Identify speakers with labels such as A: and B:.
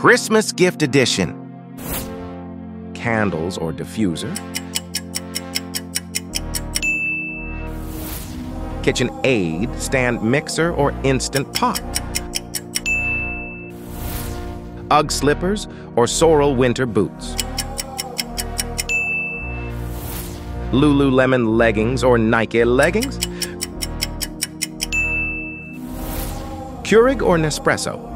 A: Christmas gift edition. Candles or diffuser. KitchenAid stand mixer or instant pot. UGG slippers or Sorel winter boots. Lululemon leggings or Nike leggings. Keurig or Nespresso.